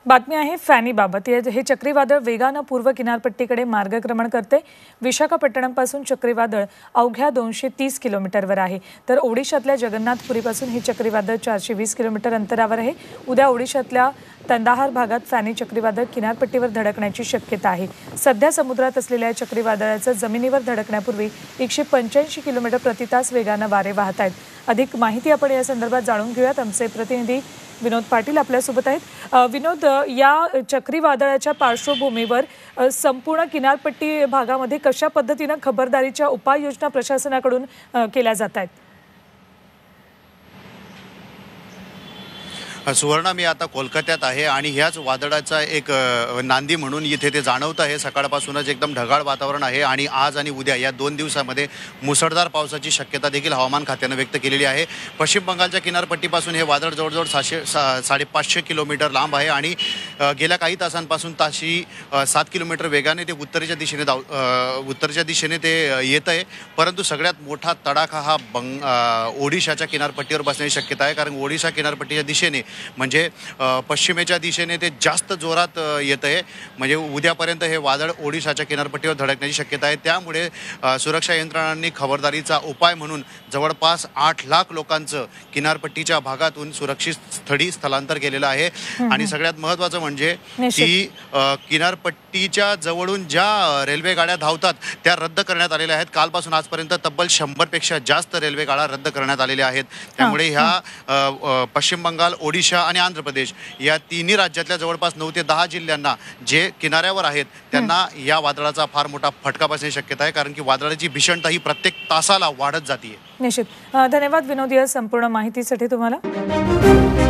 बातमी आहे फॅनीबाबत। हे चक्रीवादळ वेगानं पूर्व किनारपट्टीकडे मार्गक्रमण करते। विशाखापट्टणमपासून चक्रीवादळ अवघ्या 230 किलोमीटरवर आहे, तर ओडिशातल्या जगन्नाथपुरीपासून हे चक्रीवादळ 420 किलोमीटर अंतरावर आहे। उद्या ओडिशातल्या तंदाहार भागात फॅनी चक्रीवादळ किनारपट्टीवर धडकण्याची शक्यता आहे। सध्या समुद्रात असलेल्या चक्रीवादळाचं जमिनीवर धडकण्यापूर्वी 185 किलोमीटर प्रति तास वेगानं वारे वाहत आहेत। अधिक माहिती आपण या संदर्भात जाणून घेऊयात। आमचे प्रतिनिधी विनोद पाटील आपल्यासोबत आहेत। विनोद, या चक्रीवादळाच्या पार्श्वभूमीवर संपूर्ण किनारपट्टी भागामध्ये कशा पद्धतीने खबरदारीच्या उपाययोजना प्रशासनाकडून केल्या जात आहेत? सुवर्णा, मी आता कोलकात्यात आहे आणि ह्याच वादळाचा एक नांदी म्हणून इथे ते जाणवत आहे। सकाळपासूनच एकदम ढगाळ वातावरण आहे आणि आज आणि उद्या या 2 दिवसांमध्ये मुसळधार पावसाची शक्यता देखील हवामान खात्याने व्यक्त केलेली आहे। पश्चिम बंगालच्या किनारपट्टीपासून हे वादळ जवळजवळ 550 किलोमीटर लांब आहे आणि गेल्या काही तासांपासून ताशी 7 किलोमीटर वेगाने ते उत्तरेच्या दिशेने ते येत आहे। परंतु सगळ्यात मोठा तडाखा हा ओडिशाच्या किनारपट्टीवर बसण्याची शक्यता आहे, कारण ओडिशा किनारपट्टीच्या दिशेने म्हणजे पश्चिमेच्या दिशेने ते जास्त जोरात येत आहे। म्हणजे उद्यापर्यंत हे वादळ ओडिशाच्या किनारपट्टीवर धडकण्याची शक्यता आहे। त्यामुळे सुरक्षा यंत्रणांनी खबरदारीचा उपाय म्हणून जवळपास 8 लाख लोकांचं किनारपट्टीच्या भागातून सुरक्षित स्थळी स्थलांतर केलेलं आहे। आणि सगळ्यात महत्त्वाचं म्हणजे की किनारपट्टीच्या जवळून ज्या रेल्वे गाड्या धावतात त्या रद्द करण्यात आलेल्या आहेत। कालपासून आजपर्यंत तब्बल 100 पेक्षा जास्त रेल्वे गाड्या रद्द करण्यात आलेल्या आहेत। त्यामुळे ह्या पश्चिम बंगाल, ओडिशा आणि आंध्र प्रदेश या तिन्ही राज्यातल्या जवळपास 9 ते 10 जिल्ह्यांना जे किनाऱ्यावर आहेत त्यांना या वादळाचा फार मोठा फटका बसण्याची शक्यता आहे, कारण की वादळाची भीषणता ही प्रत्येक तासाला वाढत जाते। निश्चित। धन्यवाद विनोद या संपूर्ण माहितीसाठी तुम्हाला।